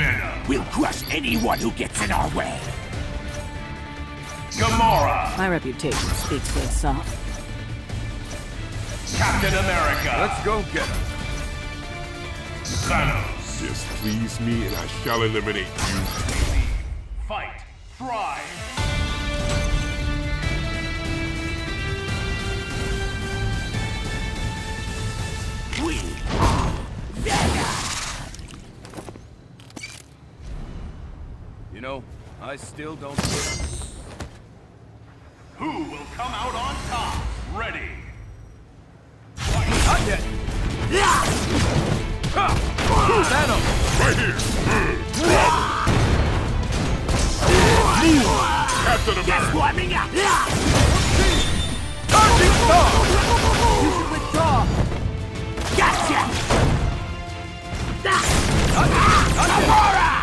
Venom. We'll crush anyone who gets in our way. Gamora. My reputation speaks for itself. Captain America. Let's go get him. Thanos. Displease me and I shall eliminate you. Fight. Fry. We are Venom. You know, I still don't get it. Who will come out on top? Ready. Not yet. Venom! Right here! Captain America! Warming up. Charging Star! You should withdraw! Gotcha. Gamora!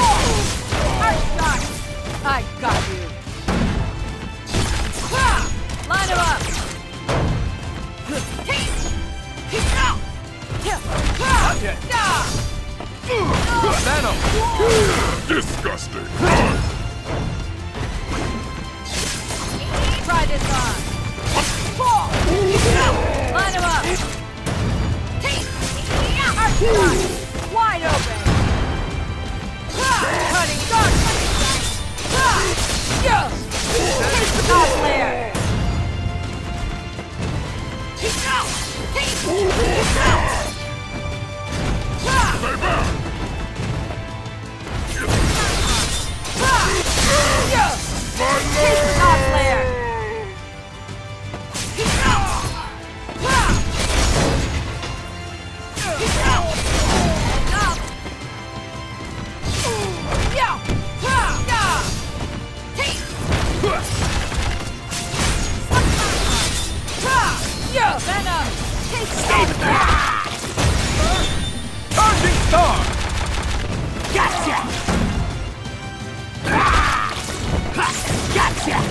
Hard shot! I got you! Line him up! Not yet. Venom! Disgusting! Try this on! Line him up! Hard shot! Wide open! Cutting dark! Here's the top layer! Stay back! Here's the top layer! Venom! Stay back! Charging Star! Gotcha! Gotcha!